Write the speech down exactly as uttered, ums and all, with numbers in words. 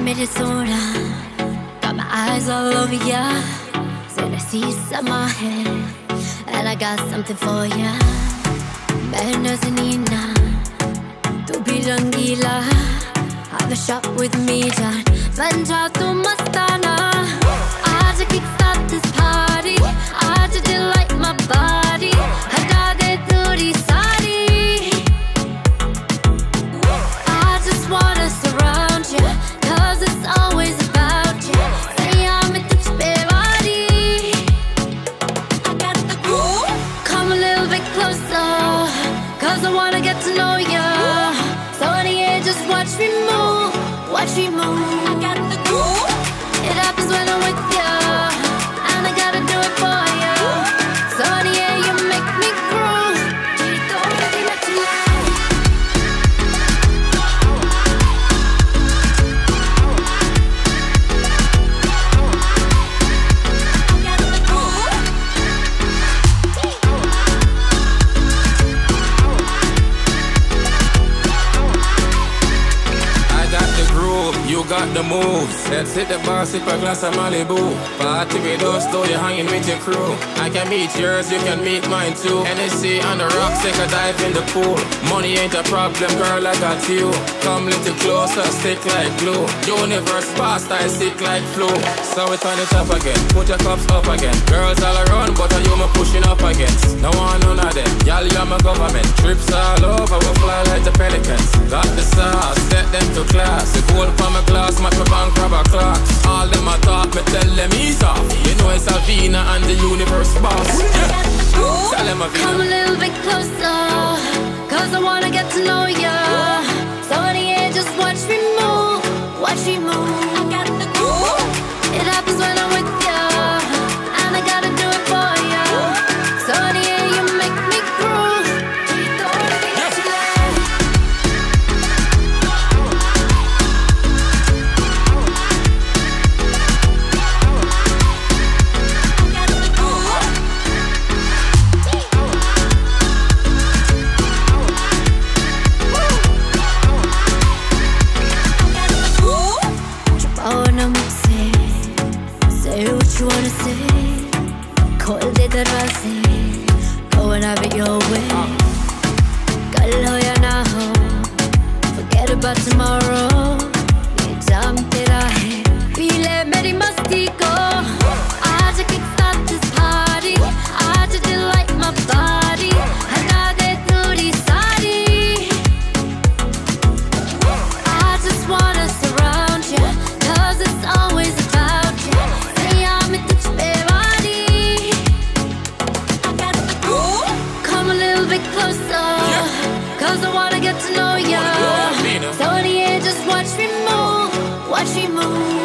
Minnesota. Got my eyes all over ya. Said I see my head, and I got something for ya. Meron Nina, tu bilang gila. Have a shot with me, John. Manja tu mastana. Aaj kickstart this party. Aaj delight my body. Hata de turi sari. I just wanna surround ya, 'cause it's always about ya. Say I'm in the body. I got the groove. Come a little bit closer, 'cause I wanna get to know ya. So in the air, just watch me move, watch me move. I got the groove. It happens when I'm with ya, and I gotta do it for ya. So in the air, you make me groove. Chito, baby, let you lie. You got the moves. Let's hit the bar, sip a glass of Malibu. Party with us, though you're hanging with your crew. I can meet yours, you can meet mine too. N S C on the rocks, take a dive in the pool. Money ain't a problem, girl, I got you. Come little closer, stick like glue. Universe fast, I stick like flu. So we turn it up again, put your cups up again. Girls all around, but are you me pushing up against? No one, none of them, y'all, you're my government. Trips all over, we fly like the pelicans. Got the sauce, set them to class. The gold from my glass, match my bank, grab a clock. All them a talk, me tell them ease off. You know it's Alvina and the universe boss. Yeah. Tell them Alvina. Come a little bit closer, 'cause I wanna get to know ya. So in the air, just watch me move, watch me move. I got the groove. It happens when I'm with ya, and I gotta do it for ya. So in the air, you make me groove. Chito, baby, let you lie. You wanna say, cold it rasi, go and have it your way. Kal ho ya na ho, forget about tomorrow. Ye jam tera hai, pee le meri masti ko. Aaj kickstart this party, aaj delight my body. Hata de turi sari. I just wanna surround ya, 'cause it's always about ya. Closer, yeah. 'Cause I wanna get to know ya. So in the air, just watch me move, watch me move.